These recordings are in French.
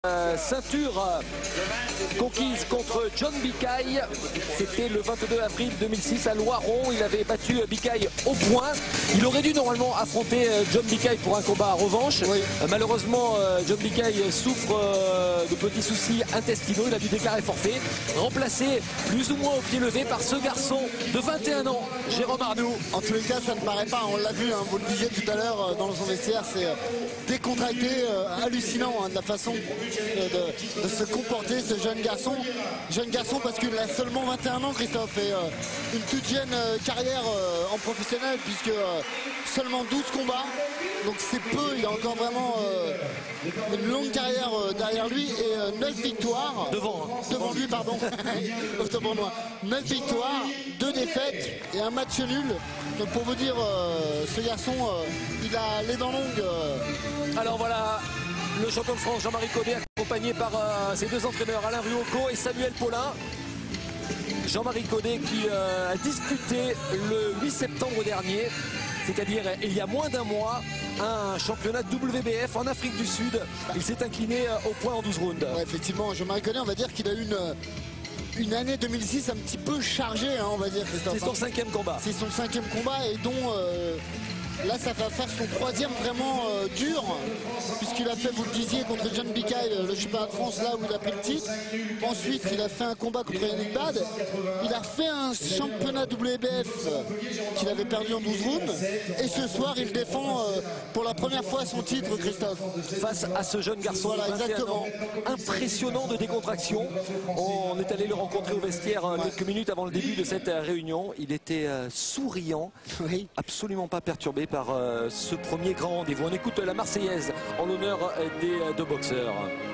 Ceinture conquise contre John Bicaille. C'était le 22 avril 2006 à Loiron. Il avait battu Bicaille au point. Il aurait dû normalement affronter John Bicaille pour un combat à revanche. Oui. Malheureusement, John Bicaille souffre de petits soucis intestinaux. Il a dû déclarer forfait. Remplacé plus ou moins au pied levé par ce garçon de 21 ans, Jérôme Arnoux. En tous les cas, ça ne paraît pas, on l'a vu, hein, vous le disiez tout à l'heure dans son vestiaire, c'est décontracté, hallucinant de la façon de se comporter ce jeune garçon. Jeune garçon parce qu'il a seulement 21 ans, Christophe, et une toute jeune carrière en professionnel, puisque seulement 12 combats, donc c'est peu, il a encore vraiment une longue carrière derrière lui, et 9 victoires. Devant lui, pardon. Autant pour moi. 9 victoires, 2 défaites et un match nul. Donc pour vous dire, ce garçon, il a les dents longues. Alors voilà, le champion de France Jean-Marie Codet, accompagné par ses deux entraîneurs Alain Ruocco et Samuel Paulin. Jean-Marie Codet qui a disputé le 8 septembre dernier, c'est-à-dire il y a moins d'un mois, un championnat WBF en Afrique du Sud. Il s'est incliné au point en 12 rounds. Ouais, effectivement, Jean-Marie Codet, on va dire qu'il a eu une année 2006 un petit peu chargée, hein, on va dire, Christophe. C'est son 5e combat. C'est son 5e combat, et dont là ça va faire son 3e vraiment dur, puisqu'il a fait, vous le disiez, contre John Bicaille, le championnat de France, là où il a pris le titre. Ensuite il a fait un combat contre Yannick Bad. Il a fait un championnat WBF qu'il avait perdu en 12 rounds, et ce soir il défend pour la première fois son titre, Christophe. Face à ce jeune garçon, voilà, exactement, impressionnant de décontraction. On est allé le rencontrer au vestiaire quelques minutes avant le début de cette réunion. Il était souriant, oui, absolument pas perturbé par ce premier grand rendez-vous. On écoute la Marseillaise en l'honneur des deux boxeurs.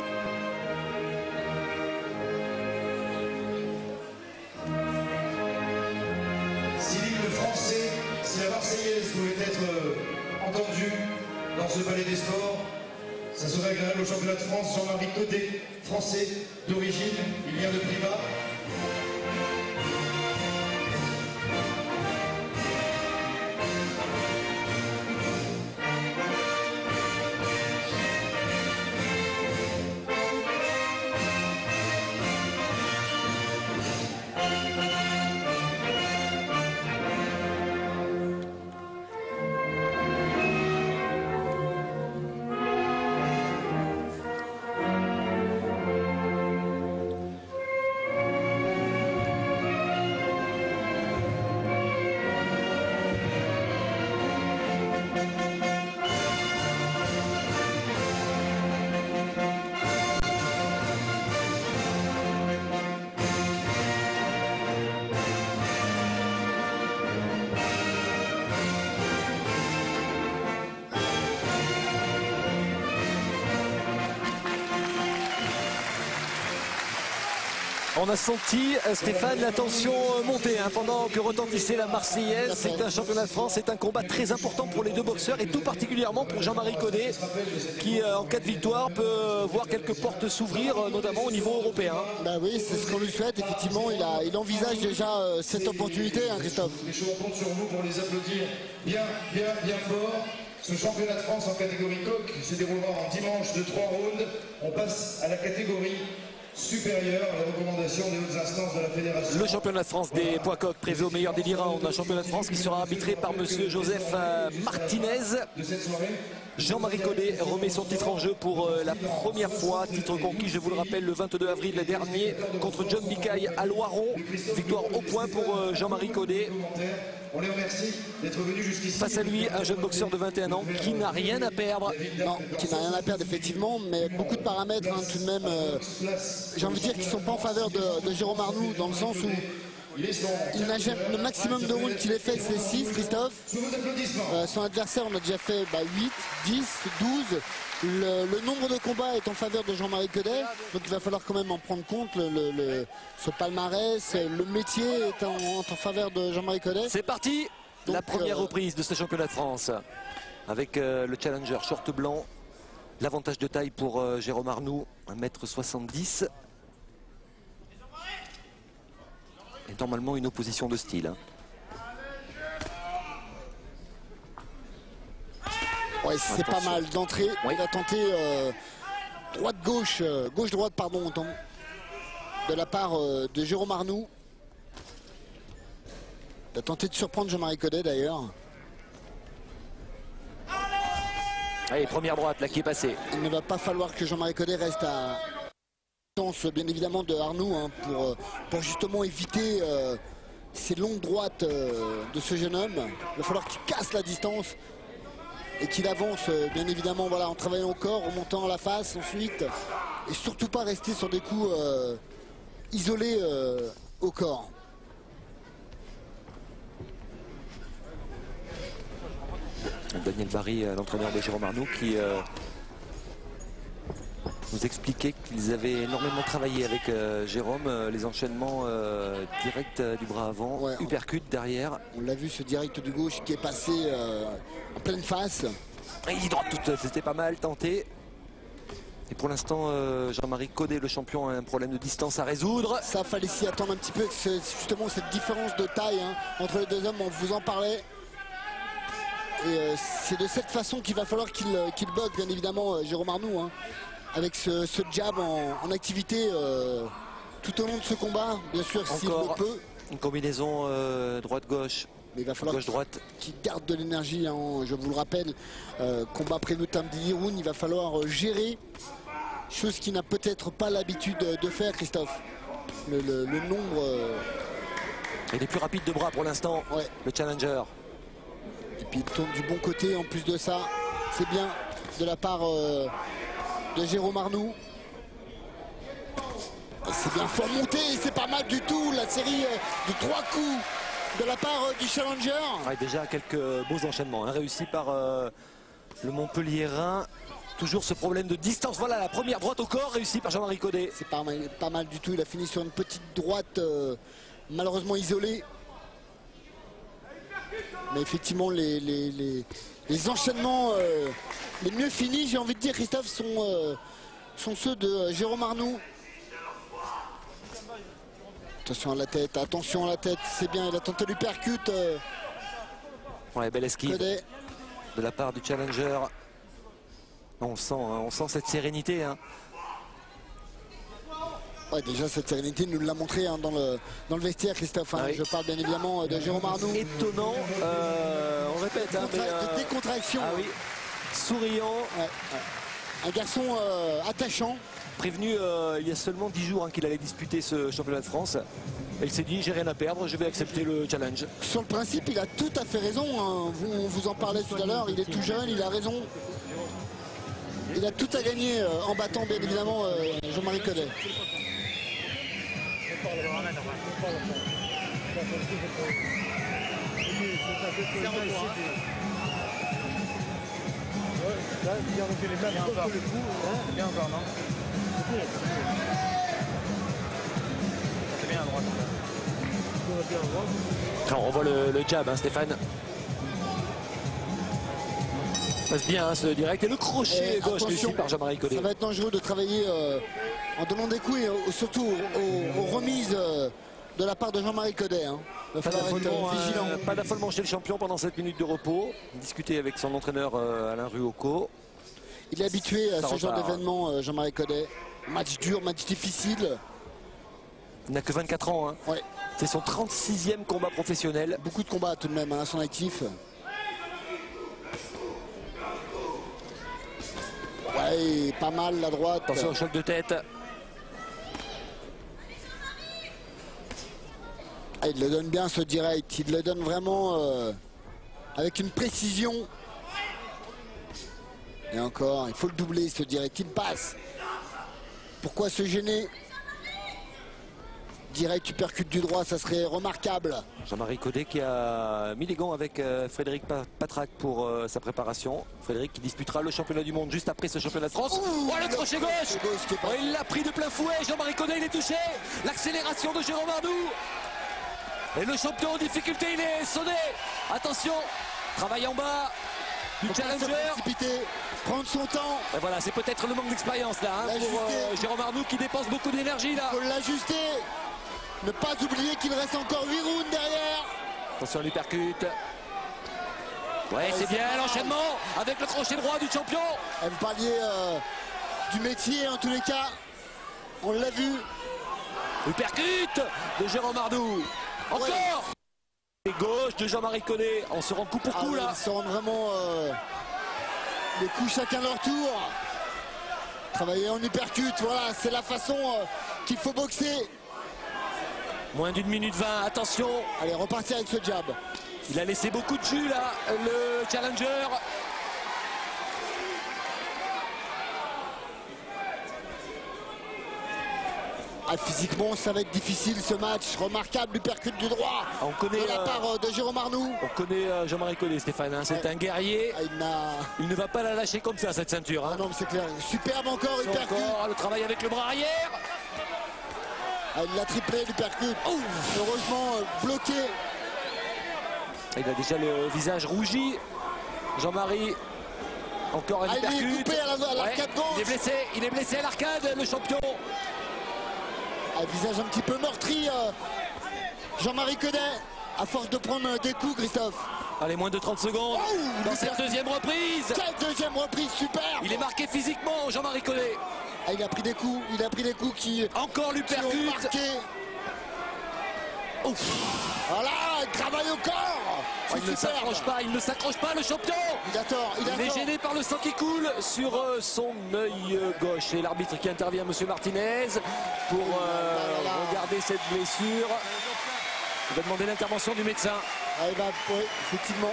Si l'hymne français, si la Marseillaise pouvait être entendue dans ce palais des sports, ça serait agréable au championnat de France. Jean-Marie Codet, français d'origine, il vient de Privas. On a senti, Stéphane, la tension monter pendant que retentissait la Marseillaise. C'est un championnat de France, c'est un combat très important pour les deux boxeurs, et tout particulièrement pour Jean-Marie Codet, qui en cas de victoire peut voir quelques portes s'ouvrir, notamment au niveau européen. Bah oui, c'est ce qu'on lui souhaite. Effectivement, il envisage déjà cette opportunité, hein, Christophe. On compte sur vous pour les applaudir bien fort. Ce championnat de France en catégorie coq se déroulera en dimanche de 3 rounds. On passe à la catégorie supérieure à la recommandation des hautes instances de la fédération. Le championnat de France des poids coqs prévu au meilleur des 10 rounds. Un championnat de France qui sera arbitré par monsieur Joseph Martinez. De cette soirée, Jean-Marie Codet remet son titre en jeu pour la première fois. Titre conquis, je vous le rappelle, le 22 avril dernier contre John Bicaille à Loiron. Victoire au point pour Jean-Marie Codet. on les remercie d'être venus jusqu'ici. Face à lui, un jeune boxeur de 21 ans qui n'a rien à perdre. Non, qui n'a rien à perdre effectivement, mais beaucoup de paramètres tout de même, j'ai envie de dire qu'ils ne sont pas en faveur de Jérôme Arnoux, dans le sens où il n'a jamais, le maximum de rounds qu'il ait fait, c'est 6, Christophe. Son adversaire, on a déjà fait 8, 10, 12. Le nombre de combats est en faveur de Jean-Marie Codet, donc il va falloir quand même en prendre compte. Ce palmarès, le métier est en faveur de Jean-Marie Codet. C'est parti, donc, la première reprise de ce championnat de France. Avec le challenger short blanc. L'avantage de taille pour Jérôme Arnoux, 1m70. Et normalement une opposition de style. Ouais, c'est pas mal d'entrée. Ouais. Il a tenté droite-gauche, gauche-droite, pardon, autant, de la part de Jérôme Arnoux. Il a tenté de surprendre Jean-Marie Codet d'ailleurs. Allez, première droite là qui est passée. Il ne va pas falloir que Jean-Marie Codet reste à distance bien évidemment de Arnoux hein, pour justement éviter ces longues droites de ce jeune homme. Il va falloir qu'il casse la distance et qu'il avance bien évidemment voilà, en travaillant au corps, en montant la face ensuite. Et surtout pas rester sur des coups isolés au corps. Daniel Barry, l'entraîneur de Jérôme Arnoux, qui nous expliquait qu'ils avaient énormément travaillé avec Jérôme, les enchaînements directs du bras avant, ouais, uppercut derrière. On l'a vu ce direct du gauche qui est passé en pleine face. Et droite toute, c'était pas mal tenté. Et pour l'instant, Jean-Marie Codet, le champion, a un problème de distance à résoudre. Ça, fallait s'y attendre un petit peu, justement cette différence de taille hein, entre les deux hommes, on vous en parlait. Et c'est de cette façon qu'il va falloir qu'il boxe, bien évidemment, Jérôme Arnoux, hein, avec ce jab en activité tout au long de ce combat, bien sûr, s'il le peut. Une combinaison droite-gauche, mais il va falloir gauche-droite. qu'il garde de l'énergie, hein, je vous le rappelle, combat prévu de 10 rounds, il va falloir gérer, chose qu'il n'a peut-être pas l'habitude de faire, Christophe. Le nombre... Il est plus rapide de bras pour l'instant, ouais. Le challenger. Et puis il tourne du bon côté en plus de ça. C'est bien de la part de Jérôme Arnoux. C'est bien fort monté, c'est pas mal du tout. La série de 3 coups de la part du challenger. Ouais, déjà quelques beaux enchaînements hein, réussis par le Montpelliérain. Toujours ce problème de distance. Voilà la première droite au corps réussie par Jean-Marie Codet. C'est pas mal du tout. Il a fini sur une petite droite malheureusement isolée. Mais effectivement, les enchaînements les mieux finis, j'ai envie de dire, Christophe, sont ceux de Jérôme Arnoux. Attention à la tête, c'est bien, il a tenté l'uppercut. Ouais, belle esquive Codet. De la part du challenger. On sent cette sérénité. Hein. Ouais, déjà cette sérénité nous l'a montré hein, dans le vestiaire, Christophe. Hein. Ah oui. Je parle bien évidemment de Jérôme Arnoux. Étonnant, on répète. De décontraction. Ah oui, souriant. Ouais. Un garçon attachant. Prévenu il y a seulement 10 jours hein, qu'il allait disputer ce championnat de France. Et il s'est dit, j'ai rien à perdre, je vais accepter le challenge. Sur le principe, il a tout à fait raison. Hein. On vous en parlait tout à l'heure, il est tout jeune, il a raison. Il a tout à gagner en battant bien évidemment Jean-Marie Codet. Bien encore, non? C'est bien à droite. On revoit le jab, hein, Stéphane. Ça passe bien hein, ce direct. Et le crochet gauche réussi par Jean-Marie Codet. Ça va être dangereux de travailler en donnant des coups et surtout aux remises de la part de Jean-Marie Codet. Hein. Pas d'affolement chez le champion pendant 7 minutes de repos. Discuter avec son entraîneur Alain Ruocco. Il est habitué à ce genre d'événement, Jean-Marie Codet. Match dur, match difficile. Il n'a que 24 ans. Hein. Ouais. C'est son 36e combat professionnel. Beaucoup de combats tout de même hein, à son actif. Ouais, pas mal la droite. Attention au choc de tête. Ah, il le donne bien ce direct. Il le donne vraiment avec une précision. Et encore, il faut le doubler ce direct. Il passe. Pourquoi se gêner? Direct uppercut du droit, ça serait remarquable. Jean-Marie Codet qui a mis les gants avec Frédéric Patrac pour sa préparation. Frédéric qui disputera le championnat du monde juste après ce championnat de France. Oh, le crochet gauche, il l'a pris de plein fouet. Jean-Marie Codet, il est touché. L'accélération de Jérôme Arnoux. Et le champion en difficulté, il est sonné. Attention, travail en bas du challenger. Prendre son temps. Et voilà, c'est peut-être le manque d'expérience là hein, pour Jérôme Arnoux qui dépense beaucoup d'énergie là. Il faut l'ajuster. Ne pas oublier qu'il reste encore 8 rounds derrière. Attention à l'uppercut. Ouais, c'est bien l'enchaînement avec le crochet droit du champion. Vous parliez du métier en tous les cas. On l'a vu. Uppercut de Jérôme Arnoux. Encore ouais. Et gauche de Jean-Marie Codet. On se rend coup pour coup là. Ils se rendent vraiment les coups chacun leur tour. Travailler en uppercut, voilà, c'est la façon qu'il faut boxer. Moins d'une minute 20, attention. Allez, repartir avec ce jab. Il a laissé beaucoup de jus là, le challenger. Ah, physiquement, ça va être difficile ce match. Remarquable uppercut du droit on connaît, de la part de Jérôme Arnoux. On connaît Jean-Marie Codet, Stéphane. Hein. C'est un guerrier. Il ne va pas la lâcher comme ça, cette ceinture. Hein. Ah non, mais c'est clair. Superbe encore uppercut. Encore le travail avec le bras arrière. Ah, il l'a triplé l'uppercut. Heureusement bloqué. Il a déjà le visage rougi. Jean-Marie. Encore un uppercut. Il est coupé à l'arcade gauche. Il est blessé à l'arcade, le champion. Un visage un petit peu meurtri, Jean-Marie Codet, à force de prendre des coups, Christophe. Allez, moins de 30 secondes dans cette deuxième reprise. Quelle deuxième reprise, super. Il est marqué physiquement, Jean-Marie Codet. Ah, il a pris des coups qui encore l'uppercut. Voilà, il travaille au corps. Il ne s'accroche pas, le champion. Il a tort, il est gêné par le sang qui coule sur son œil gauche. Et l'arbitre qui intervient, monsieur Martinez, pour regarder cette blessure. Il va demander l'intervention du médecin. Ah, il va, oui, effectivement.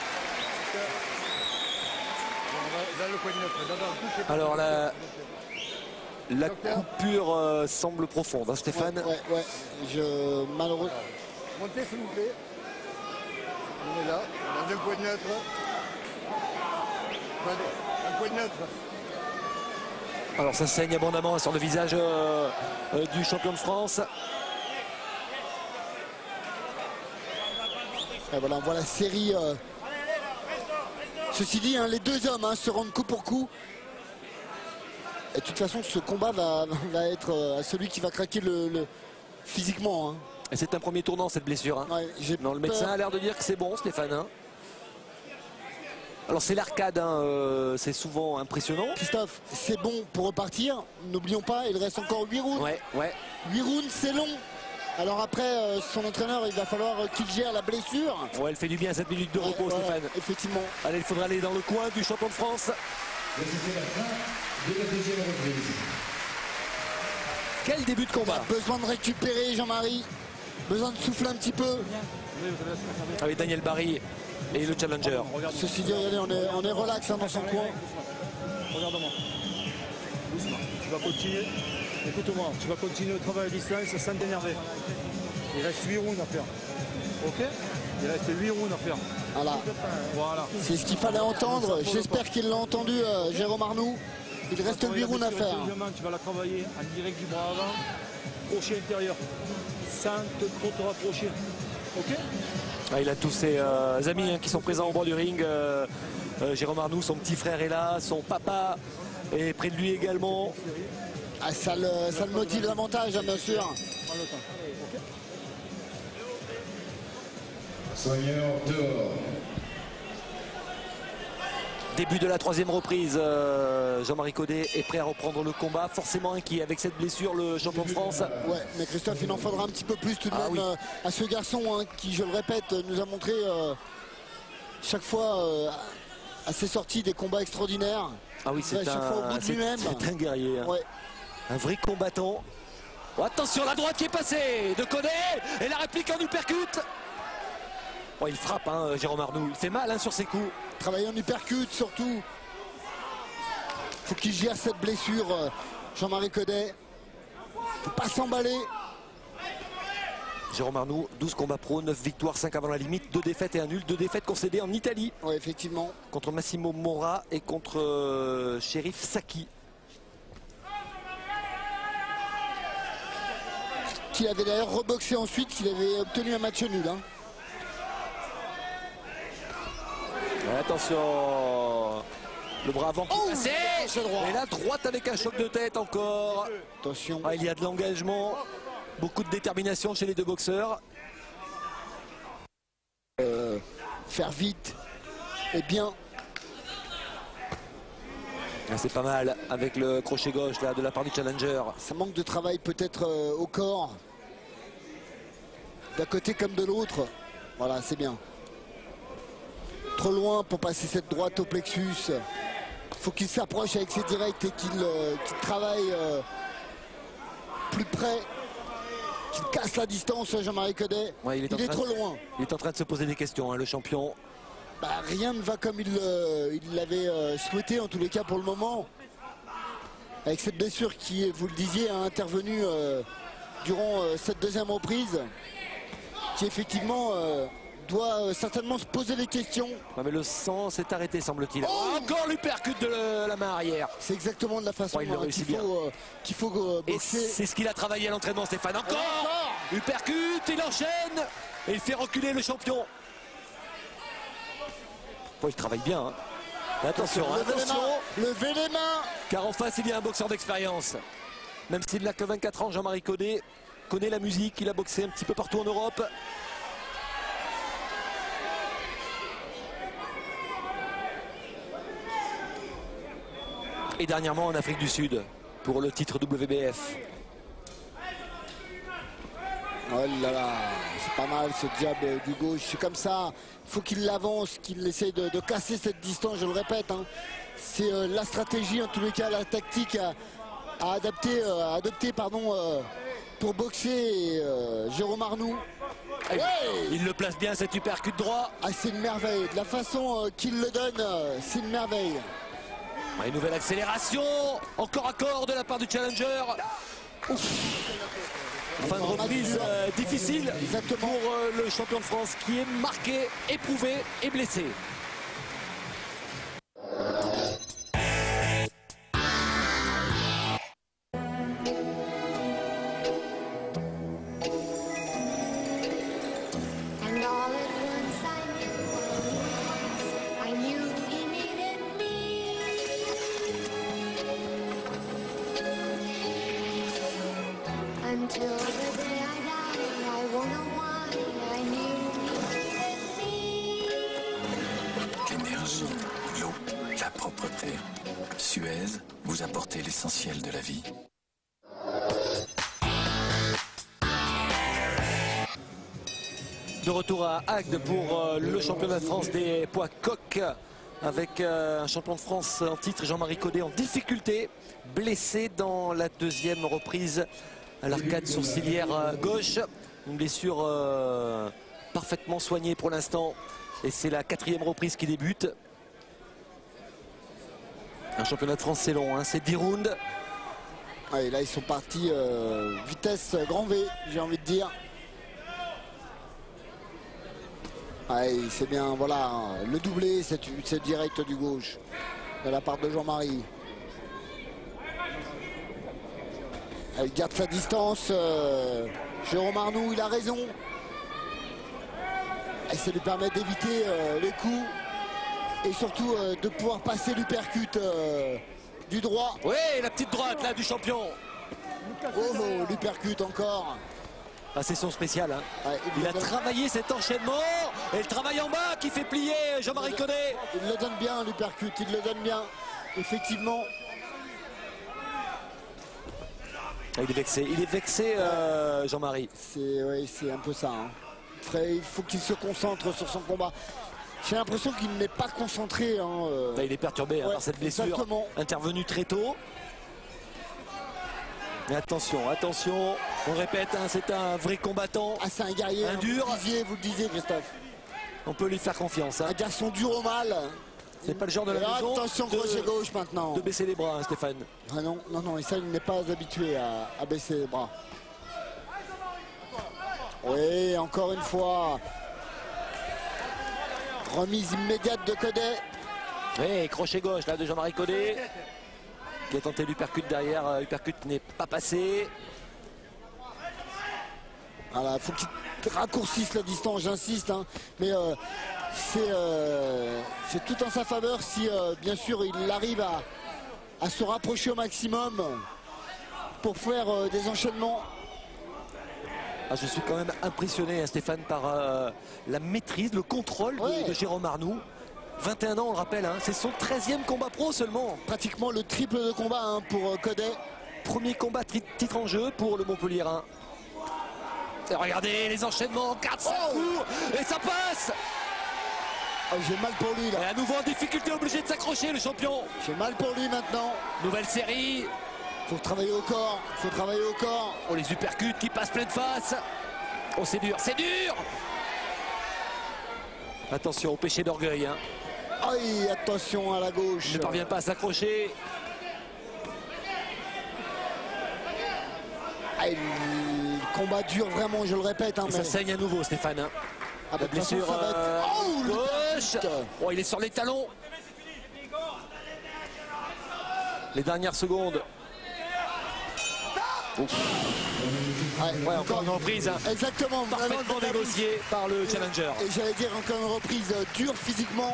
Alors la coupure semble profonde, hein, Stéphane. Ouais. Malheureusement. Montez s'il vous plaît. On est là, dans un point neutre. Un point neutre. Alors ça saigne abondamment sur le visage du champion de France. Et voilà, on voit la série. Ceci dit, hein, les deux hommes se rendent coup pour coup. Et de toute façon, ce combat va être celui qui va craquer physiquement. Hein. Et c'est un premier tournant, cette blessure. Hein. Ouais, non, le médecin a l'air de dire que c'est bon, Stéphane. Hein. Alors c'est l'arcade, hein, c'est souvent impressionnant. Christophe, c'est bon pour repartir. N'oublions pas, il reste encore 8 rounds. Ouais. 8 rounds, c'est long. Alors après, son entraîneur, il va falloir qu'il gère la blessure. Ouais, elle fait du bien, 7 minutes de repos, Stéphane. Effectivement. Allez, il faudra aller dans le coin du champion de France. Et c'était la fin de la deuxième reprise. Quel début de combat. Besoin de récupérer, Jean-Marie. Besoin de souffler un petit peu. Avec Daniel Barry et le challenger. Ceci dit, regardez, on est relax dans son coin. Regarde-moi. Doucement. Tu vas continuer. Écoute-moi, tu vas continuer le travail à distance sans t'énerver. Il reste 8 rounds à faire. Ok? Il reste 8 rounds à faire. Voilà. C'est ce qu'il fallait entendre. J'espère qu'il l'a entendu, Jérôme Arnoux. Il reste 8 rounds à faire. Tu vas la travailler en direct du bras avant. Crochet intérieur. Sans trop te rapprocher. Ok? Ah, il a tous ses amis qui sont présents au bord du ring. Jérôme Arnoux, son petit frère est là, son papa est près de lui également. Ah, ça le motive davantage, hein, bien sûr. Soigneur dehors. Début de la troisième reprise, Jean-Marie Codet est prêt à reprendre le combat, forcément inquiet avec cette blessure, le champion de France. Ouais, mais Christophe, il en faudra un petit peu plus tout de même à ce garçon qui, je le répète, nous a montré chaque fois à ses sorties des combats extraordinaires. Ah oui, c'est un guerrier, hein. Ouais. Un vrai combattant. Oh, attention, la droite qui est passée de Codet et la réplique en uppercut. Oh, il frappe, hein, Jérôme Arnoux. Il fait mal sur ses coups. Travailler en uppercut surtout. Faut qu'il gère cette blessure, Jean-Marie Codet. Faut pas s'emballer. Jérôme Arnoux, 12 combats pro, 9 victoires, 5 avant la limite, 2 défaites et un nul. 2 défaites concédées en Italie. Oui, effectivement. Contre Massimo Mora et contre Shérif Saki. Qui avait d'ailleurs reboxé ensuite, qu'il avait obtenu un match nul. Hein. Attention, le bras avant qui passait. Et la droite avec un choc de tête encore. Attention. Ah, il y a de l'engagement, beaucoup de détermination chez les deux boxeurs. Faire vite et bien. C'est pas mal avec le crochet gauche là de la part du challenger. Ça manque de travail peut-être au corps. D'un côté comme de l'autre. Voilà, c'est bien. Trop loin pour passer cette droite au plexus. Il faut qu'il s'approche avec ses directs et qu'il travaille plus près. Qu'il casse la distance, Jean-Marie Codet. Ouais, il est trop loin. Il est en train de se poser des questions, hein, le champion. Bah, rien ne va comme il l'avait souhaité, en tous les cas pour le moment. Avec cette blessure qui, vous le disiez, a intervenu durant cette deuxième reprise. Qui effectivement doit certainement se poser des questions. Ouais, mais le sang s'est arrêté, semble-t-il. Encore l'uppercut de la main arrière. C'est exactement de la façon qu'il faut boxer. Et c'est ce qu'il a travaillé à l'entraînement, Stéphane. Encore uppercut, il enchaîne et il fait reculer le champion. Il travaille bien. Hein. Attention, levez les mains. Car en face, il y a un boxeur d'expérience. Même s'il n'a que 24 ans, Jean-Marie Codet connaît la musique. Il a boxé un petit peu partout en Europe. Et dernièrement en Afrique du Sud pour le titre WBF. Oh là là, c'est pas mal ce jab du gauche. C'est comme ça, il faut qu'il l'avance, qu'il essaye de casser cette distance, je le répète. Hein. C'est la stratégie, en tous les cas, la tactique à adopter pour boxer Jérôme Arnoux. Ouais. Il le place bien, cet uppercut droit. Ah, c'est une merveille. De la façon qu'il le donne, c'est une merveille. Une nouvelle accélération, encore à corps de la part du challenger. Ouf. Fin de reprise difficile pour le champion de France qui est marqué, éprouvé et blessé. L'énergie, l'eau, la propreté. Suez, vous apportez l'essentiel de la vie. De retour à Agde pour le championnat de France des poids coqs avec un champion de France en titre, Jean-Marie Codet, en difficulté, blessé dans la deuxième reprise à l'arcade sourcilière gauche. Une blessure parfaitement soignée pour l'instant et c'est la quatrième reprise qui débute. Un championnat de France c'est long, hein, c'est 10 rounds. Ah, et là ils sont partis vitesse grand V, j'ai envie de dire. C'est bien, voilà, le doublé, c'est direct du gauche de la part de Jean-Marie. Il garde sa distance. Jérôme Arnoux, il a raison. Et ça lui permet d'éviter les coups et surtout de pouvoir passer l'uppercut du droit. Oui, la petite droite là du champion. Oh, l'uppercut encore. Ah, c'est son spécial. Hein. Ouais, il a travaillé cet enchaînement et le travail en bas qui fait plier Jean-Marie Codet. Il le donne bien l'uppercut, il le donne bien. Effectivement. Il est vexé Jean-Marie. C'est un peu ça. Hein. Il faut qu'il se concentre sur son combat. J'ai l'impression qu'il n'est pas concentré. Hein, il est perturbé par cette blessure intervenue très tôt. Mais attention, attention, on répète, hein, c'est un vrai combattant. Ah, c'est un guerrier, un dur. Vous le disiez, Christophe. On peut lui faire confiance. Hein. Un garçon dur au mal. C'est pas le genre de la maison attention, crochet gauche maintenant. De baisser les bras, hein, Stéphane. Ah non, et ça, il n'est pas habitué à baisser les bras. Oui, encore une fois. Remise immédiate de Codet. Oui, crochet gauche là de Jean-Marie Codet. Qui a tenté l'uppercut derrière, l'uppercut n'est pas passé. Voilà, il faut qu'il raccourcisse la distance, j'insiste. Hein, mais c'est tout en sa faveur si, bien sûr, il arrive à se rapprocher au maximum pour faire des enchaînements. Ah, je suis quand même impressionné, hein, Stéphane, par la maîtrise, le contrôle de Jérôme Arnoux. 21 ans, on le rappelle, hein. C'est son 13e combat pro seulement. Pratiquement le triple de combat hein, pour Codet. Premier combat titre en jeu pour le Montpellierin. Et regardez les enchaînements, 4-5 coups, et ça passe. Oh, j'ai mal pour lui là. Et à nouveau en difficulté, obligé de s'accrocher le champion. J'ai mal pour lui maintenant. Nouvelle série. Faut travailler au corps, faut travailler au corps. Oh, les uppercuts qui passent pleine face. Oh, c'est dur, c'est dur. Attention au péché d'orgueil. Hein. Aïe, attention à la gauche. Il ne parvient pas à s'accrocher. Aïe, combat dur vraiment, je le répète. Hein, mais... Ça saigne à nouveau, Stéphane. Hein. Ah bah, la blessure gauche. Oh, il est sur les talons. Les dernières secondes. Ouais, encore une reprise. Hein. Exactement. Parfaitement négocié par le challenger. Et j'allais dire encore une reprise dure physiquement.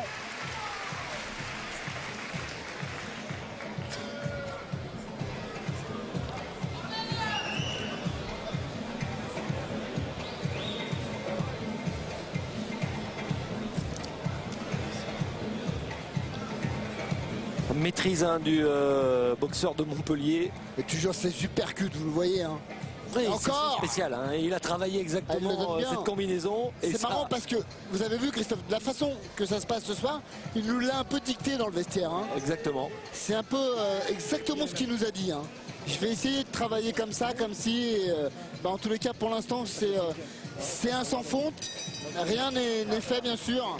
Maîtrise hein, du boxeur de Montpellier. Et toujours ses uppercuts, vous le voyez. Hein. Oui, encore spécial. Hein. Il a travaillé exactement cette combinaison. C'est marrant parce que vous avez vu, Christophe, de la façon que ça se passe ce soir, il nous l'a un peu dicté dans le vestiaire. Hein. Exactement. C'est un peu exactement ce qu'il nous a dit. Hein. Je vais essayer de travailler comme ça, comme si. En tous les cas, pour l'instant, c'est un sans fonte. Rien n'est fait, bien sûr.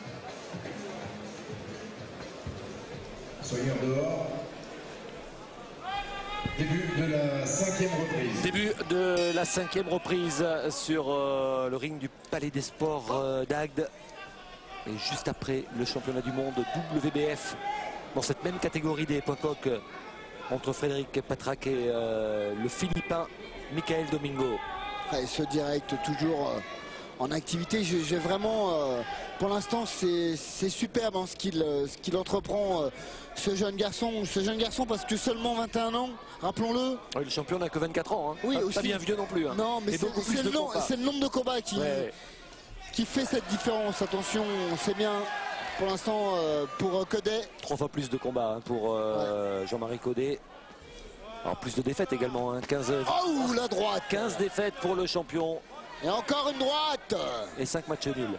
Soyez en dehors. Début de la 5e reprise. Début de la 5e reprise sur le ring du Palais des Sports d'Agde. Et juste après le championnat du monde WBF dans cette même catégorie des poids coqs entre Frédéric Patrac et le Philippin Michael Domingo. Et ce direct toujours en activité. J'ai vraiment, pour l'instant, c'est superbe hein, ce qu'il entreprend. Ce jeune garçon parce que seulement 21 ans, rappelons-le. Oui, le champion n'a que 24 ans, hein. Oui, pas bien vieux non plus. Hein. Non, mais c'est le nombre de combats qui fait cette différence. Attention, c'est bien pour l'instant pour Codet. 3 fois plus de combats hein, pour Jean-Marie Codet. Alors plus de défaites également, hein. 15, oh, la droite. 15 défaites pour le champion. Et encore une droite. Et 5 matchs nuls.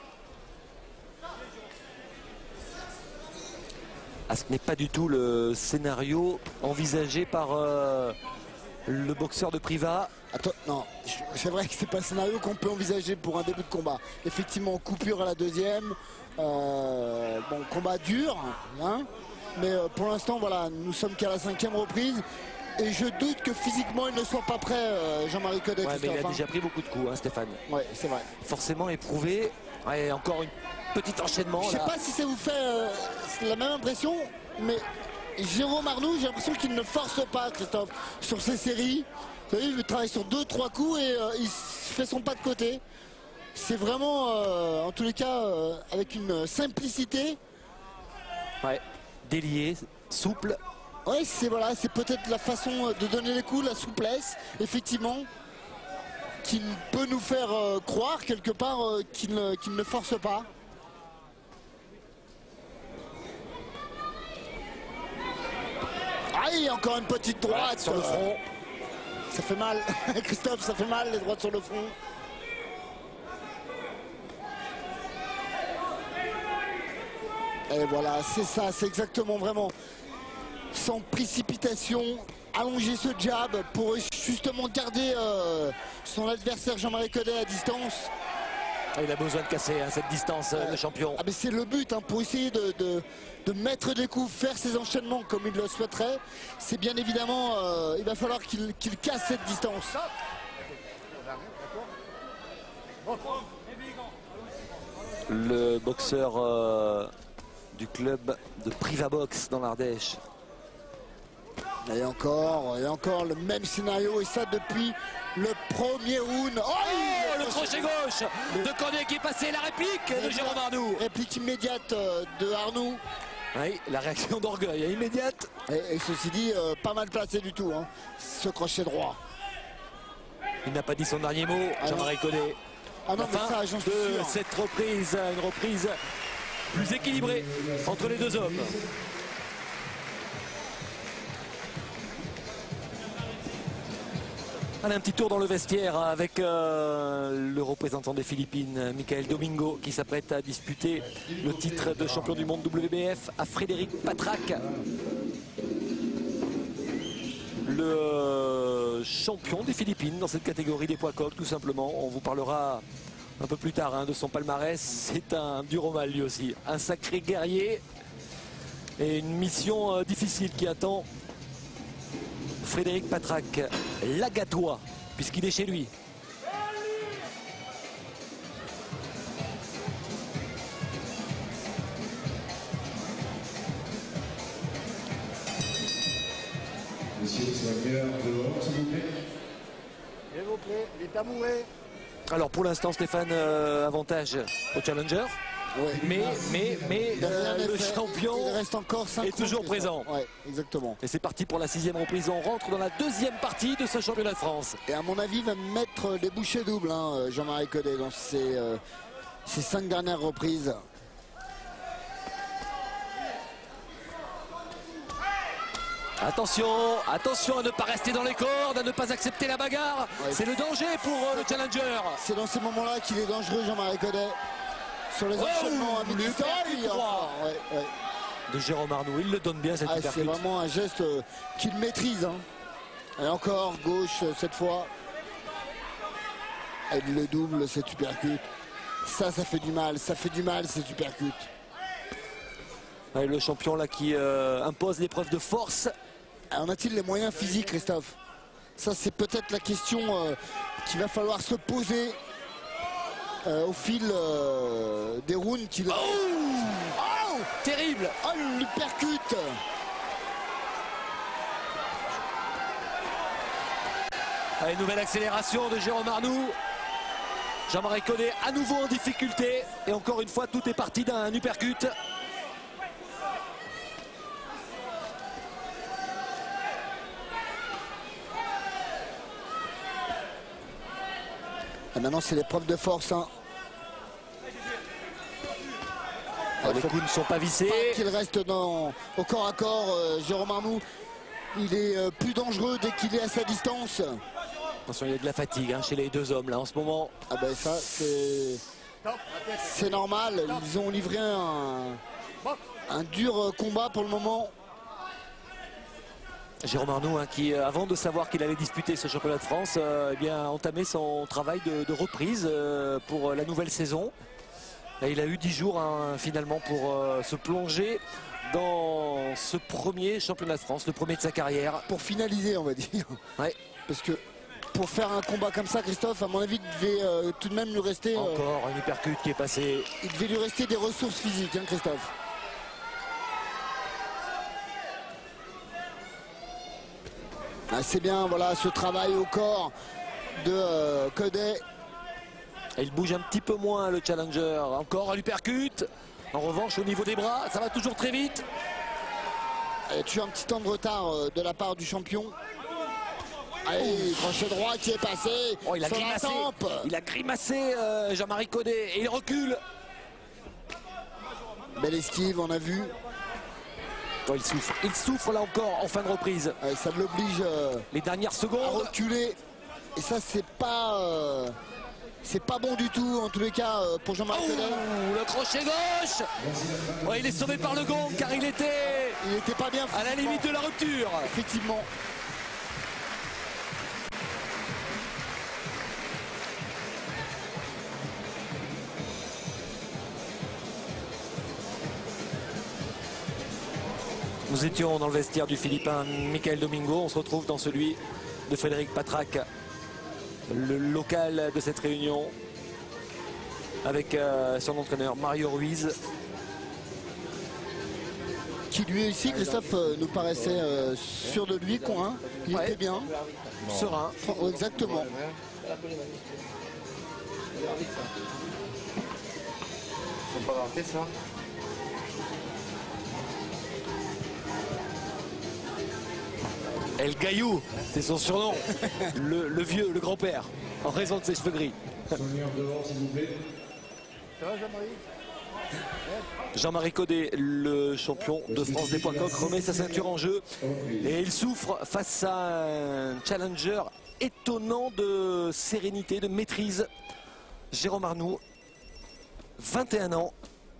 Ah, ce n'est pas du tout le scénario envisagé par le boxeur de Privas. Attends, non, c'est vrai que c'est pas le scénario qu'on peut envisager pour un début de combat. Effectivement, coupure à la deuxième. Bon, combat dur, hein, mais pour l'instant, voilà, nous sommes qu'à la 5e reprise. Et je doute que physiquement, il ne soit pas prêt, Jean-Marie Codet. Ouais, mais il a déjà pris beaucoup de coups, hein, Stéphane. Ouais, c'est vrai. Forcément éprouvé. Ouais, encore une petit enchaînement. Je sais pas si ça vous fait la même impression, mais Jérôme Arnoux, j'ai l'impression qu'il ne force pas, Christophe, sur ces séries. Vous savez, il travaille sur 2-3 coups et il fait son pas de côté. C'est vraiment, en tous les cas, avec une simplicité. Ouais, délié, souple. Oui, c'est peut-être la façon de donner les coups, la souplesse, effectivement, qui peut nous faire croire quelque part qu'il ne force pas. Aïe, encore une petite droite sur le front. Ça fait mal, Christophe, ça fait mal, les droites sur le front. Et voilà, c'est ça, c'est exactement vraiment. Sans précipitation, allonger ce jab pour justement garder son adversaire Jean-Marie Codet à distance. Il a besoin de casser hein, cette distance, le champion. Ah, mais c'est le but hein, pour essayer de mettre des coups, faire ses enchaînements comme il le souhaiterait. C'est bien évidemment, il va falloir qu'il casse cette distance. Le boxeur du club de Privabox dans l'Ardèche. Et encore le même scénario, et ça depuis le premier round. Oh, le crochet gauche de Codet qui est passé, la réplique de Jérôme Arnoux. Réplique immédiate de Arnoux. Oui, la réaction d'orgueil immédiate. Et ceci dit, pas mal placé du tout, hein, ce crochet droit. Il n'a pas dit son dernier mot, Jean-Marie Codet. Ah non, mais ça, j'en suis sûr. Cette reprise, une reprise plus équilibré entre les deux hommes. Allez, un petit tour dans le vestiaire avec le représentant des Philippines, Michael Domingo, qui s'apprête à disputer le titre de champion du monde WBF à Frédéric Patrac. Le champion des Philippines dans cette catégorie des poids coqs, tout simplement. On vous parlera un peu plus tard de son palmarès. C'est un dur au mal lui aussi, un sacré guerrier et une mission difficile qui attend Frédéric Patrac, l'Agatois, puisqu'il est chez lui. Monsieur, c'est la dehors, s'il vous plaît. S'il vous plaît, vite à mourir. Alors pour l'instant, Stéphane, avantage au challenger. Ouais. Mais le fait, champion il reste encore 5 est toujours présent. Ouais, exactement. Et c'est parti pour la 6e reprise. On rentre dans la 2e partie de ce championnat de France. Et à mon avis, il va mettre des bouchées doubles, hein, Jean-Marie Codet, dans ses 5 dernières reprises. Attention, attention à ne pas rester dans les cordes, à ne pas accepter la bagarre. Ouais. C'est le danger pour le challenger. C'est dans ces moments-là qu'il est dangereux, Jean-Marie Codet. Sur les enchaînements à mi-distance. Ouais. De Jérôme Arnoux, il le donne bien cette C'est uppercut. vraiment un geste qu'il maîtrise. Hein. Et encore, gauche cette fois. Et il le double, cet uppercut. Ça fait du mal, cet uppercut. Ouais, le champion là qui impose l'épreuve de force. En a-t-il les moyens physiques, Christophe? Ça, c'est peut-être la question qu'il va falloir se poser au fil des rounds qu'il a. Oh, terrible. Oh, l'uppercut. Allez, nouvelle accélération de Jérôme Arnoux. Jean-Marie Codet à nouveau en difficulté. Et encore une fois, tout est parti d'un uppercut. Et maintenant, c'est l'épreuve de force. Hein. Les coups ne sont pas vissés. Qu'il reste au corps à corps, Jérôme Arnoux. Il est plus dangereux dès qu'il est à sa distance. Attention, il y a de la fatigue chez les deux hommes là en ce moment. Ah ben ça, c'est normal. Ils ont livré un dur combat pour le moment. Jérôme Arnoux qui, avant de savoir qu'il allait disputer ce championnat de France, eh bien, a entamé son travail de reprise pour la nouvelle saison. Là, il a eu 10 jours finalement pour se plonger dans ce premier championnat de France, le premier de sa carrière. Pour finaliser, on va dire. Ouais. Parce que pour faire un combat comme ça, Christophe, à mon avis, il devait tout de même lui rester... Encore un uppercut qui est passé. Il devait lui rester des ressources physiques, hein, Christophe. Ah, c'est bien, voilà, ce travail au corps de Codet. Et il bouge un petit peu moins, le challenger. Encore un uppercut. En revanche, au niveau des bras, ça va toujours très vite. Et tu as un petit temps de retard de la part du champion. Allez, crochet droit qui est passé. Oh, il a sur la grimacé. tempe. Il a grimacé Jean-Marie Codet et il recule. Belle esquive, on a vu. Oh, il souffre là encore en fin de reprise. Ça l'oblige les dernières à secondes. reculer. Et ça, c'est pas bon du tout, en tous les cas, pour Jean-Marie Codet. Le crochet gauche. Oh, il est sauvé par le gong car il était pas bien à la limite de la rupture. Effectivement. Nous étions dans le vestiaire du Philippin Michael Domingo. On se retrouve dans celui de Frédéric Patrac, le local de cette réunion, avec son entraîneur Mario Ruiz. Qui lui aussi, Christophe, nous paraissait sûr de lui, quoi. Il était bien. Serein. Exactement. C'est pas marqué ça. El Gaillou, c'est son surnom. le vieux, le grand-père, en raison de ses cheveux gris. Souvenir dehors, s'il vous plaît. Ça va, Jean-Marie? Jean-Marie Codet, le champion de France des poids coqs, remet sa ceinture en jeu et il souffre face à un challenger étonnant de sérénité, de maîtrise. Jérôme Arnoux, 21 ans.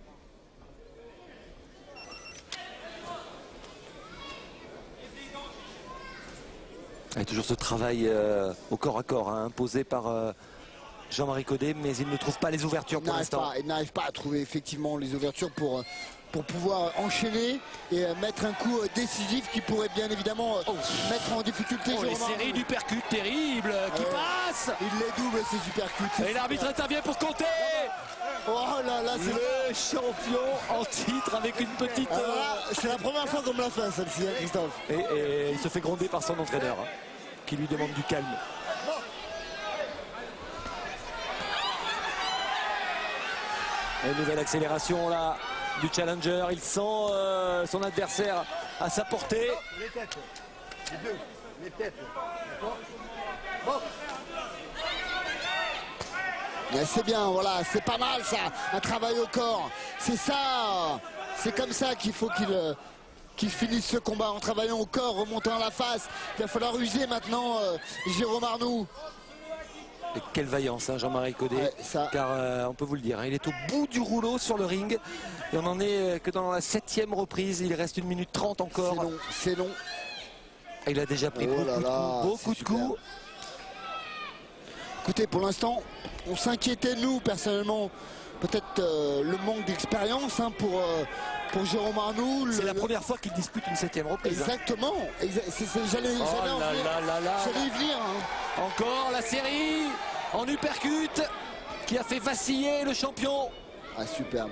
Et toujours ce travail au corps à corps, hein, imposé par Jean-Marie Codet, mais il ne trouve pas les ouvertures pour l'instant. Il n'arrive pas à trouver effectivement les ouvertures pour pouvoir enchaîner et mettre un coup décisif qui pourrait bien évidemment mettre en difficulté. Les séries du percute terrible qui passe. Il les double ces supercutes. Et l'arbitre intervient pour compter. Oh là là, c'est le champion en titre avec une petite... c'est la première fois qu'on me l'a fait celle-ci, hein, Christophe. Et il se fait gronder par son entraîneur hein, qui lui demande du calme. Une nouvelle accélération là du challenger. Il sent son adversaire à sa portée. Les têtes. Les deux. Les têtes. Bon. C'est bien, voilà, c'est pas mal ça, un travail au corps. C'est ça, c'est comme ça qu'il faut qu'il finisse ce combat, en travaillant au corps, remontant la face. Il va falloir user maintenant Jérôme Arnoux. Et quelle vaillance, hein, Jean-Marie Codet, car on peut vous le dire, hein, il est au bout du rouleau sur le ring. Et on n'en est que dans la 7e reprise, il reste 1 minute 30 encore. C'est long, c'est long. Et il a déjà pris beaucoup de coups. Écoutez, pour l'instant, on s'inquiétait, nous, personnellement, peut-être le manque d'expérience hein, pour Jérôme Arnoux. C'est la première fois qu'il dispute une 7e reprise. Exactement. J'allais y venir. Hein. Encore la série en uppercut qui a fait vaciller le champion. Ah, superbe.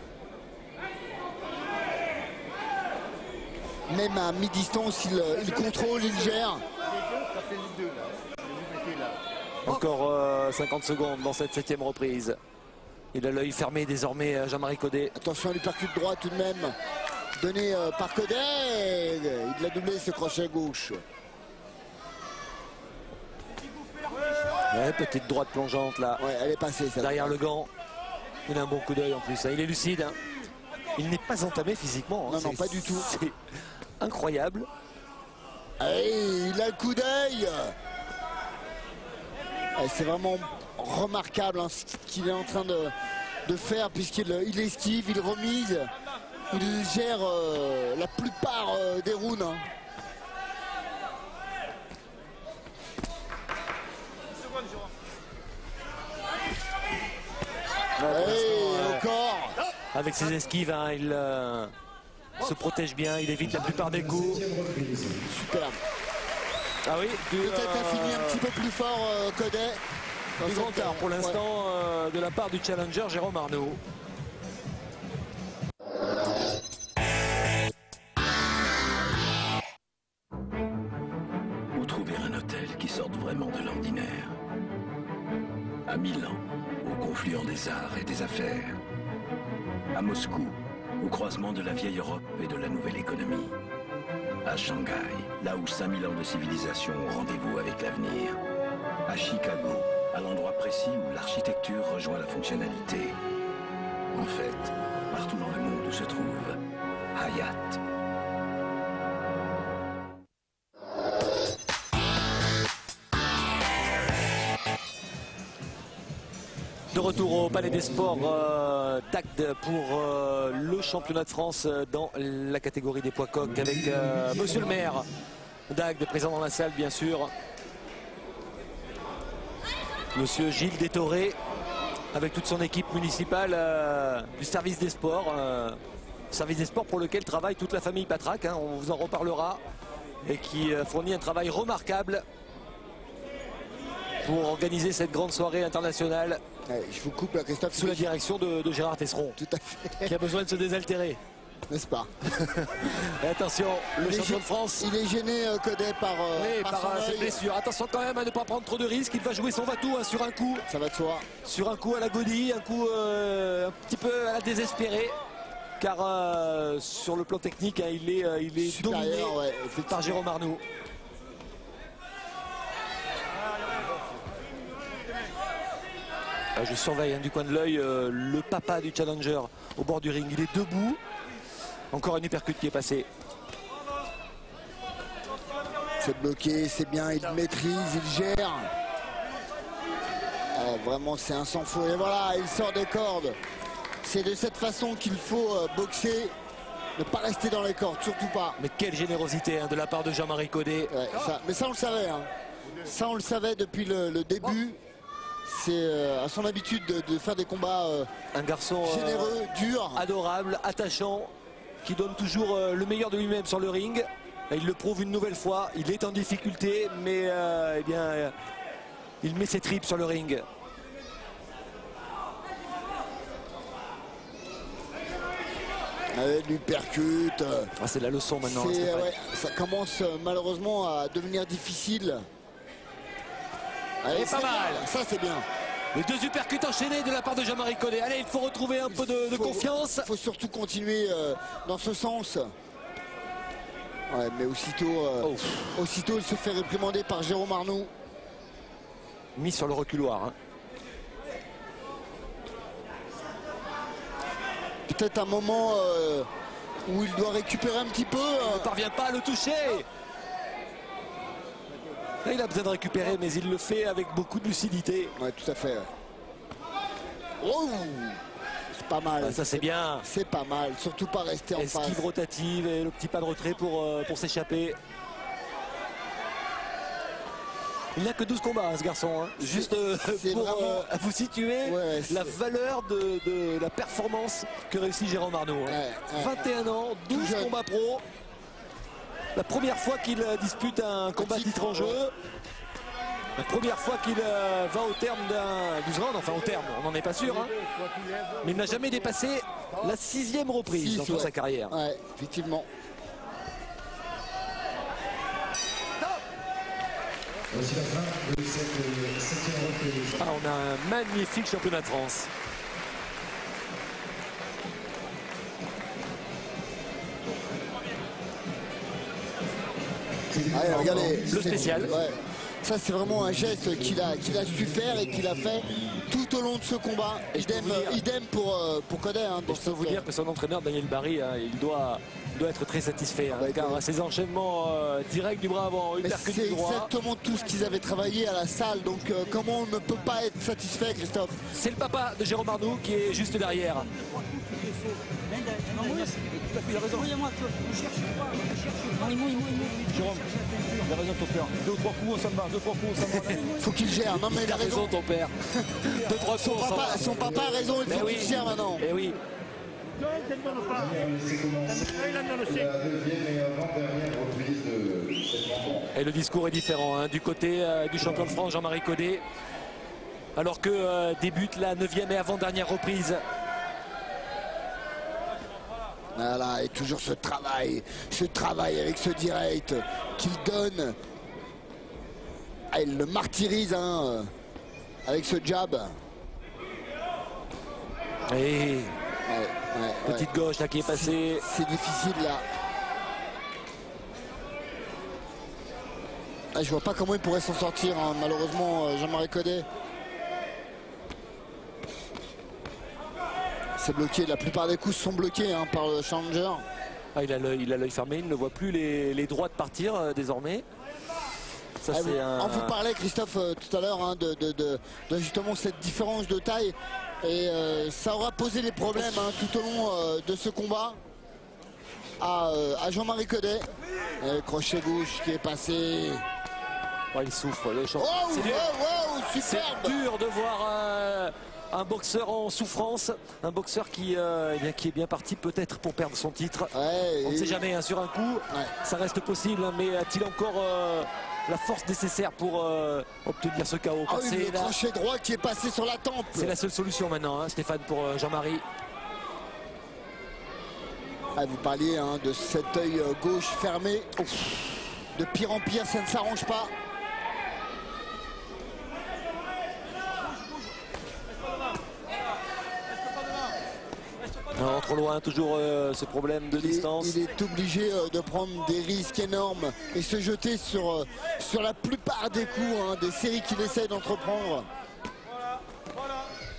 Même à mi-distance, il contrôle, il gère. Ça fait les deux, là. Vous mettez là. Encore 50 secondes dans cette 7e reprise. Il a l'œil fermé désormais, Jean-Marie Codet. Attention à l'uppercut droit tout de même. Donné par Codet. Il a doublé ce crochet gauche. Ouais, petite droite plongeante là. Ouais, elle est passée. Ça derrière le gant. Il a un bon coup d'œil en plus. Hein. Il est lucide. Hein. Il n'est pas entamé physiquement. Hein. Non, pas du tout. C'est incroyable. Hey, il a le coup d'œil. C'est vraiment remarquable hein, ce qu'il est en train de faire, puisqu'il esquive, il remise, il gère la plupart des rounds. Hein. Au corps. Avec ses esquives, hein, il se protège bien, il évite la plupart des coups. Superbe. Ah oui, peut-être a fini un petit peu plus fort Codet. Du grand quart pour l'instant de la part du challenger Jérôme Arnoux. Où trouver un hôtel qui sorte vraiment de l'ordinaire? À Milan, au confluent des arts et des affaires. À Moscou, au croisement de la vieille Europe et de la nouvelle économie. À Shanghai, là où 5000 ans de civilisation ont rendez-vous avec l'avenir. À Chicago, à l'endroit précis où l'architecture rejoint la fonctionnalité. En fait, partout dans le monde où se trouve Hyatt. De retour au Palais des Sports, Dagde pour le championnat de France dans la catégorie des poids coqs avec monsieur le maire Dagde, présent dans la salle bien sûr. Monsieur Gilles Détoré avec toute son équipe municipale du service des sports. Service des sports pour lequel travaille toute la famille Patrac, hein, on vous en reparlera. Et qui fournit un travail remarquable pour organiser cette grande soirée internationale. Je vous coupe là, Christophe. Sous la direction de Gérard Tesseron. Tout à fait. Qui a besoin de se désaltérer. N'est-ce pas? Et attention, le champion de France. Il est gêné, Codet, par ses blessures. Attention quand même à ne pas prendre trop de risques. Il va jouer son va-tout hein, sur un coup. Ça va de soi. Sur un coup à la godille, un coup un petit peu à la désespérée. Car sur le plan technique, hein, il est supérieur, dominé par Jérôme Arnoux. Je surveille du coin de l'œil le papa du challenger au bord du ring. Il est debout. Encore une uppercut qui est passée. C'est bloqué, c'est bien, il maîtrise, il gère. Vraiment, c'est un sans faute. Et voilà, il sort des cordes. C'est de cette façon qu'il faut boxer. Ne pas rester dans les cordes, surtout pas. Mais quelle générosité de la part de Jean-Marie Codet. Ouais, mais ça, on le savait. Hein. Ça, on le savait depuis le début. C'est à son habitude de faire des combats un garçon généreux, dur, adorable, attachant, qui donne toujours le meilleur de lui-même sur le ring. Là, il le prouve une nouvelle fois. Il est en difficulté, mais eh bien, il met ses tripes sur le ring. L'uppercut. C'est la leçon maintenant. Ouais, ça commence malheureusement à devenir difficile. Et pas mal. Ça, c'est bien. Les deux uppercuts enchaînés de la part de Jean-Marie Codet. Allez, il faut retrouver un peu de confiance. Il faut surtout continuer dans ce sens. Ouais, mais aussitôt, il se fait réprimander par Jérôme Arnoux. Mis sur le reculoir. Peut-être un moment où il doit récupérer un petit peu. Il ne parvient pas à le toucher. Là, il a besoin de récupérer, mais il le fait avec beaucoup de lucidité. Ouais, tout à fait. Oh, c'est pas mal. Ça, c'est bien. C'est pas mal, surtout pas rester en face. Esquive rotative et le petit pas de retrait pour s'échapper. Il n'a que 12 combats, ce garçon. Juste pour vraiment... vous situer la valeur de la performance que réussit Jérôme Arnoux. 21 ans, 12 combats pro. La première fois qu'il dispute un combat titre en jeu. La première fois qu'il va au terme d'un 12 rounds, enfin au terme, on n'en est pas sûr. Mais il n'a jamais dépassé la 6e reprise dans toute sa carrière. Ouais, effectivement. Voici la fin de cette 7e reprise. On a un magnifique championnat de France. Allez, regardez, le spécial. Ouais. Ça, c'est vraiment un geste qu'il a su faire et qu'il a fait tout au long de ce combat. Idem pour Codet. Je peux vous dire que son entraîneur Daniel Barry, il doit être très satisfait. Car ces enchaînements directs du bras avant, uppercut du droit. C'est exactement tout ce qu'ils avaient travaillé à la salle. Donc comment on ne peut pas être satisfait, Christophe? C'est le papa de Jérôme Arnoux qui est juste derrière. Il a raison. Jérôme, il a raison ton père. 2 ou 3 coups, on s'en bat. 2 ou 3 coups, on s'en bat. Faut qu'il gère. Non mais il a raison ton père. 2 3 coups, son papa a raison, il faut qu'il gère maintenant. Et oui. La 2e et avant-dernière reprise de cette rencontre. Et le discours est différent du côté du champion de France Jean-Marie Codet. Alors que débute la 9e et avant-dernière reprise. Voilà, et toujours ce travail avec ce direct qu'il donne. Il le martyrise avec ce jab. Et petite gauche là qui est passée. C'est difficile là. Je vois pas comment il pourrait s'en sortir, malheureusement, Jean-Marie Codet. C'est bloqué, la plupart des coups sont bloqués par le challenger. Il a l'œil fermé, il ne voit plus les droites partir désormais. Ça, on vous parlait, Christophe, tout à l'heure de justement cette différence de taille. Et ça aura posé des problèmes tout au long de ce combat à Jean-Marie Codet. Le crochet gauche qui est passé. Il souffre, le champ. C'est dur de voir un boxeur en souffrance, un boxeur qui est bien parti peut-être pour perdre son titre. On ne sait jamais, sur un coup, ça reste possible, mais a-t-il encore la force nécessaire pour obtenir ce KO? Le crochet droit qui est passé sur la tempe. C'est la seule solution maintenant, Stéphane, pour Jean-Marie. Vous parliez de cet œil gauche fermé. De pire en pire, ça ne s'arrange pas. Non, trop loin, toujours ce problème de distance. Il est obligé de prendre des risques énormes et se jeter sur la plupart des coups, des séries qu'il essaie d'entreprendre.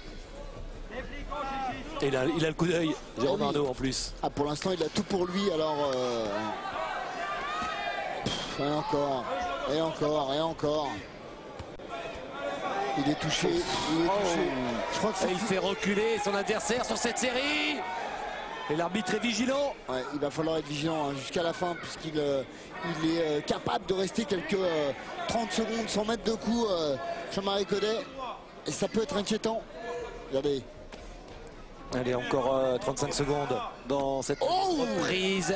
Et il a le coup d'œil, Jérôme oui. Arnaud en plus. Ah, pour l'instant, il a tout pour lui, alors... Et encore, et encore, et encore. Il est touché, il est touché. Je crois que il fait reculer son adversaire sur cette série. Et l'arbitre est vigilant. Ouais, il va falloir être vigilant hein, jusqu'à la fin, puisqu'il il est capable de rester quelques 30 secondes sans mettre de coup, Jean-Marie Codet. Et ça peut être inquiétant. Regardez. Allez, encore 35 secondes dans cette reprise.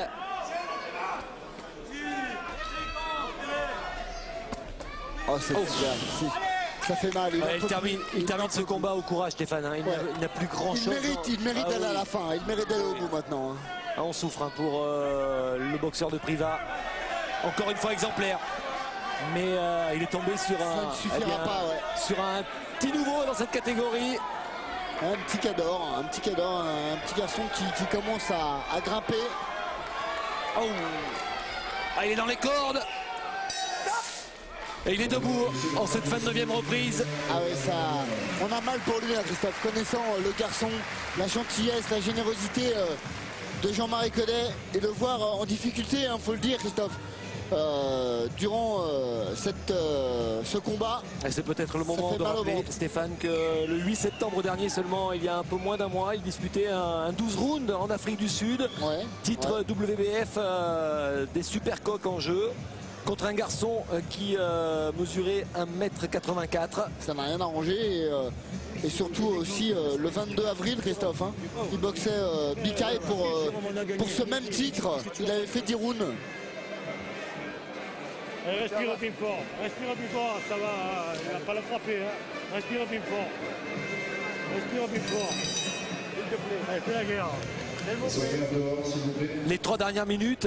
Oh, c'est ça fait mal. Il termine ce combat au courage, Stéphane. Hein. Il n'a plus grand chose. Il mérite d'aller à la fin. Il mérite d'aller au bout maintenant. Hein. Ah, on souffre hein, pour le boxeur de Privas. Encore une fois exemplaire. Mais il est tombé sur sur un petit nouveau dans cette catégorie. Un petit cador, un petit garçon qui commence à grimper. Oh. Ah, il est dans les cordes. Et il est debout en cette fin de 9e reprise. Ah oui, ça, on a mal pour lui, là, Christophe. Connaissant le garçon, la gentillesse, la générosité de Jean-Marie Codet et le voir en difficulté, hein, faut le dire, Christophe, durant ce combat. Et c'est peut-être le moment de rappeler, Stéphane, que le 8 septembre dernier seulement, il y a un peu moins d'un mois, il disputait un 12 rounds en Afrique du Sud. Ouais, titre WBF des super coqs en jeu. Contre un garçon qui mesurait 1m84. Ça n'a rien arrangé. Et surtout aussi le 22 avril, Christophe, hein, il boxait Bikaï pour ce même titre. Il avait fait 10 rounds. Respire plus fort, ça va, il va pas le frapper. Hein. Respire plus fort. Respire plus fort. S'il te plaît, allez, fais la guerre. Les 3 dernières minutes.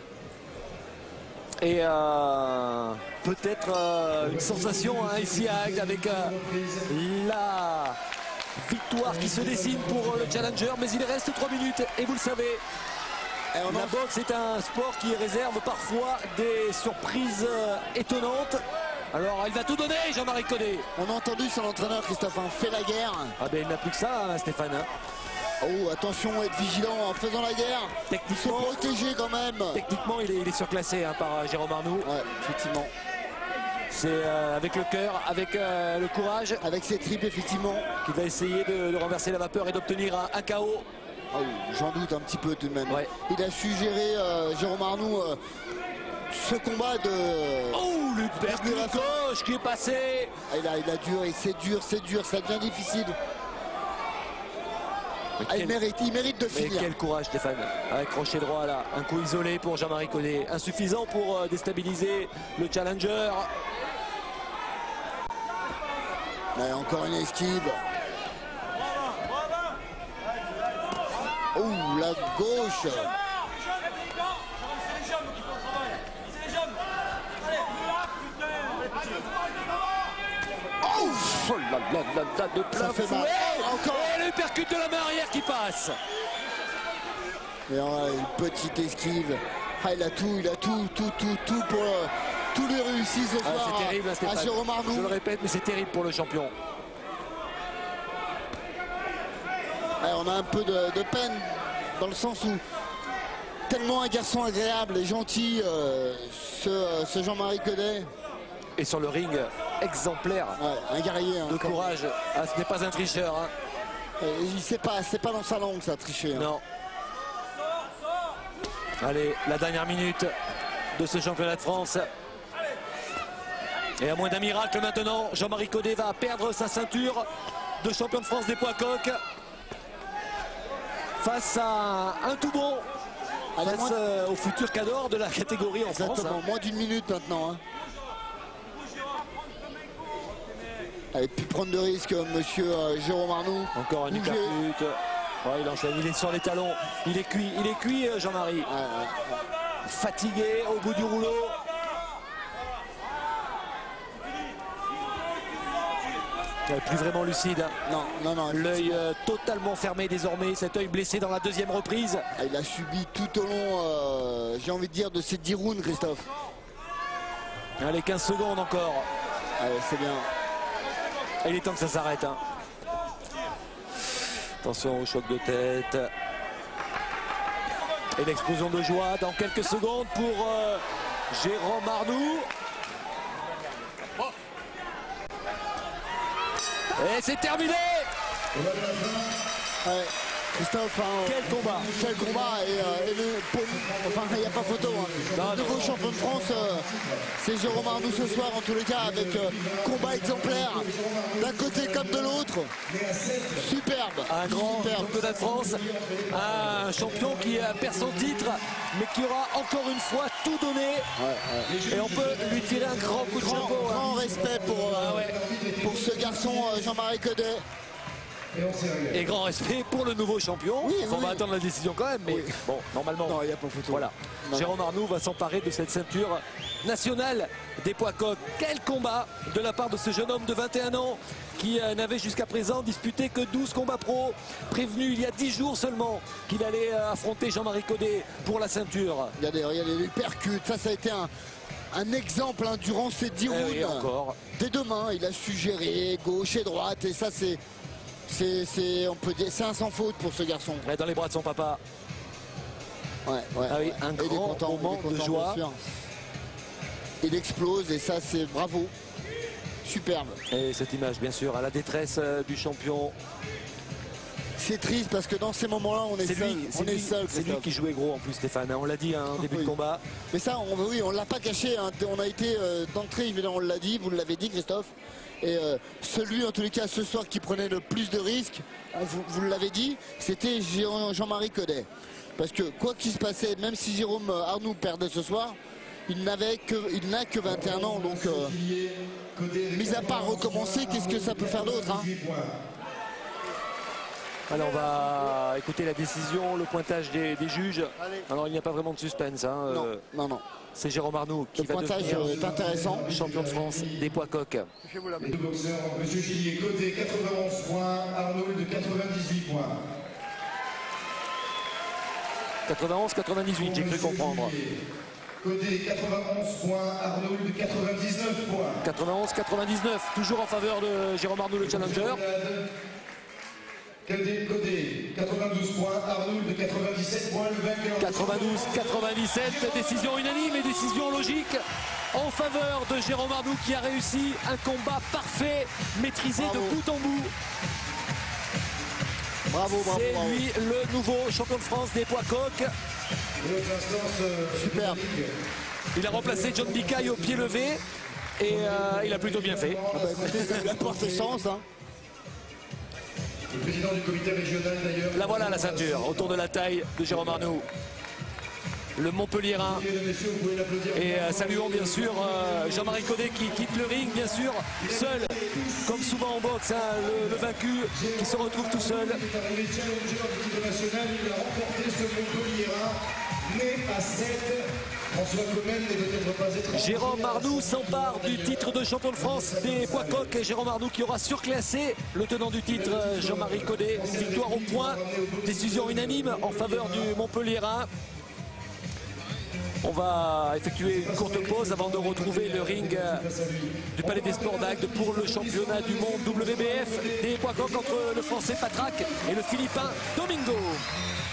Et peut-être une sensation hein, ici à Agde avec la victoire qui se dessine pour le challenger. Mais il reste 3 minutes et vous le savez, la boxe est un sport qui réserve parfois des surprises étonnantes. Alors il va tout donner, Jean-Marie Codet. On a entendu son entraîneur Christophe, hein, fait la guerre. Ah ben il n'a plus que ça, hein, Stéphane. Hein. Oh, attention, être vigilant en faisant la guerre. Techniquement, se protéger quand même. Techniquement, il est surclassé hein, par Jérôme Arnoux. Ouais, effectivement. C'est avec le cœur, avec le courage. Avec ses tripes, effectivement. Qu'il va essayer de renverser la vapeur et d'obtenir un KO. Oh, j'en doute un petit peu tout de même. Ouais. Il a su gérer, Jérôme Arnoux, ce combat de... Oh, le percute gauche qui est passé. Il a dur, et c'est dur, ça devient difficile. Ah, il mérite de finir. Mais quel courage, Stéphane, avec crochet droit là, un coup isolé pour Jean-Marie Codet, insuffisant pour déstabiliser le challenger. Allez, encore une esquive. Oh, la gauche. Oh là, de plein fouet. Encore. Et le percute de la main arrière qui passe. Et alors, une petite esquive. Ah, il a tout pour tout lui réussit ce soir. C'est terrible, à Jérôme Arnoux. Je le répète, mais c'est terrible pour le champion. Ouais, on a un peu de peine dans le sens où tellement un garçon agréable et gentil, ce Jean-Marie Codet. Et sur le ring, exemplaire, ouais, un guerrier, hein, de courage. Ah, ce n'est pas un tricheur. Hein. C'est pas dans sa langue ça, tricher. Hein. Non. Allez, la dernière minute de ce championnat de France. Et à moins d'un miracle maintenant, Jean-Marie Codet va perdre sa ceinture de champion de France des poids coqs face à un tout bon, face au futur cador de la catégorie en France. Exactement, moins d'une minute maintenant. Hein. Allez, plus prendre de risques, monsieur Jérôme Arnoux. Encore un hypercute. Ouais, il enchaîne, il est sur les talons. Il est cuit, Jean-Marie. Fatigué au bout du rouleau. Plus vraiment lucide. Non. L'œil totalement fermé désormais. Cet œil blessé dans la deuxième reprise. Il a subi tout au long, j'ai envie de dire, de ces 10 rounds, Christophe. Allez, 15 secondes encore. Allez, c'est bien. Il est temps que ça s'arrête. Hein. Attention au choc de tête. Et l'explosion de joie dans quelques secondes pour Jérôme Arnoux. Et c'est terminé. Ouais. Christophe, hein, Quel combat! Quel combat enfin il n'y a pas photo. Hein. Le nouveau champion de France, c'est Jérôme Arnoux ce soir en tous les cas avec combat exemplaire d'un côté comme de l'autre. Superbe. Un grand superbe. championnat de France, un champion qui perd son titre, mais qui aura encore une fois tout donné. Et on peut lui tirer un grand coup de chapeau. Grand respect pour ce garçon Jean-Marie Codet. Et grand respect pour le nouveau champion. Oui, on va attendre la décision quand même, mais bon, normalement. Non, il n'y a pas photo. Voilà. Non. Jérôme Arnoux va s'emparer de cette ceinture nationale des poids coqs. Quel combat de la part de ce jeune homme de 21 ans qui n'avait jusqu'à présent disputé que 12 combats pro, prévenu il y a 10 jours seulement qu'il allait affronter Jean-Marie Codet pour la ceinture. Regardez les percutes, ça a été un exemple hein, durant ces 10 rounds. Et encore. Des deux mains, il a su gérer gauche et droite et ça on peut dire c'est un sans faute pour ce garçon. Ouais, dans les bras de son papa. Ouais, Ah oui, un grand moment de joie. Il explose et ça c'est bravo. Superbe. Et cette image bien sûr à la détresse du champion. C'est triste parce que dans ces moments-là on est seul. C'est lui qui jouait gros en plus Stéphane, on l'a dit en début de combat. Mais ça on l'a pas caché, hein. On a été d'entrée évidemment, on l'a dit, vous l'avez dit Christophe. Et celui en tous les cas ce soir qui prenait le plus de risques, vous l'avez dit, c'était Jean-Marie Codet. Parce que quoi qu'il se passait, même si Jérôme Arnoux perdait ce soir, il n'a que 21 ans. Donc mis à part recommencer, qu'est-ce que ça peut faire d'autre hein? Alors on va écouter la décision, le pointage des juges. Alors il n'y a pas vraiment de suspense. Hein. Non. C'est Jérôme Arnoux qui va devenir est intéressant. Champion de France des poids coqs. Le boxeur, monsieur Gillier, Codet 91 points, Arnould 98 points. 91-98, j'ai cru comprendre. Codet 91 points, Arnould 99 points. 91-99, toujours en faveur de Jérôme Arnoux, le challenger. Codet 92 points, Arnould 97 points, le vainqueur. 92-97, décision unanime et décision logique en faveur de Jérôme Arnoux qui a réussi un combat parfait, maîtrisé de bout en bout. Bravo. C'est lui le nouveau champion de France des poids coqs. Super. Il a remplacé John Bicaille au pied levé et il a plutôt bien fait. Écoutez, ça lui apporte chance. Hein. Le président du comité régional d'ailleurs. Là voilà la ceinture autour de la taille de Jérôme Arnoux. Le Montpelliérain. Et saluons bien sûr Jean-Marie Codet qui quitte le ring, bien sûr, seul, comme souvent en boxe, hein, le vaincu qui se retrouve tout seul. Il est arrivé challenger du titre national, il a remporté ce Montpelliérain, né à 7. François Comène ne doit peut-être pas être... Jérôme Arnoux s'empare du titre de champion de France des poids coqs. Et Jérôme Arnoux qui aura surclassé le tenant du titre, Jean-Marie Codet. Victoire au point, décision unanime en faveur du Montpelliérain. On va effectuer une courte pause avant de retrouver le ring du Palais des Sports d'Agde pour le championnat du monde WBF des poids coqs entre le Français Patrac et le Philippin Domingo.